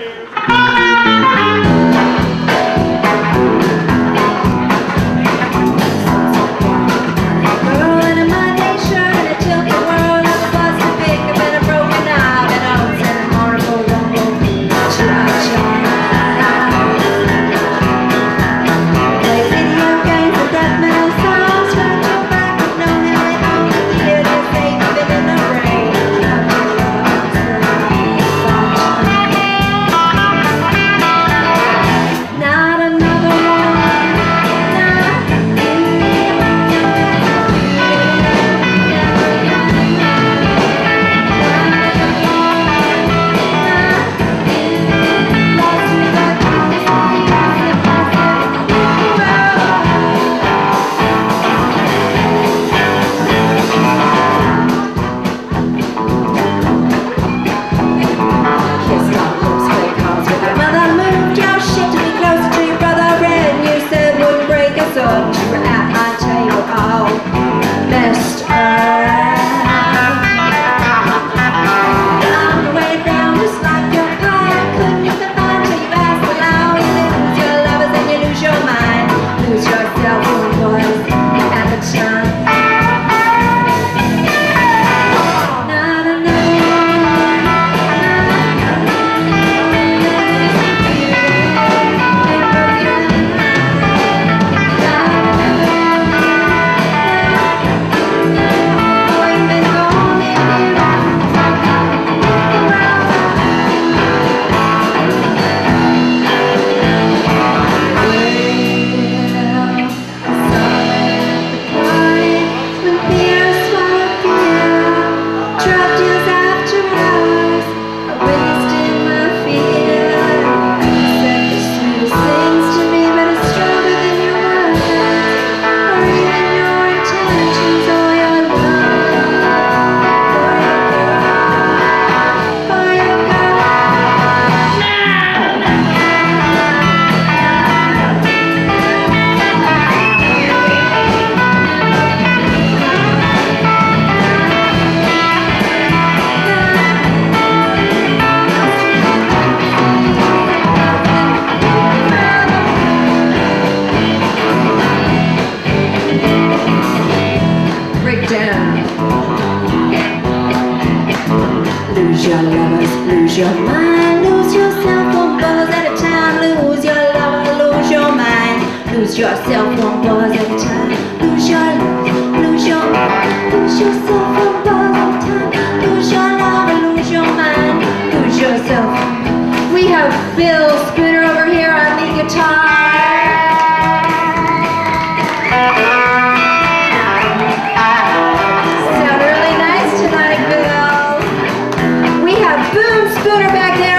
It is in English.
Lose your lovers, lose your mind, lose yourself, one buzz at a time. Lose your lover, lose your mind, lose yourself, one buzz at a time. Lose your love, lose your mind, lose yourself, one buzz at a time. Lose your lover, lose your mind, lose yourself. We have Bill Spooner over here on the guitar. Spooner back there.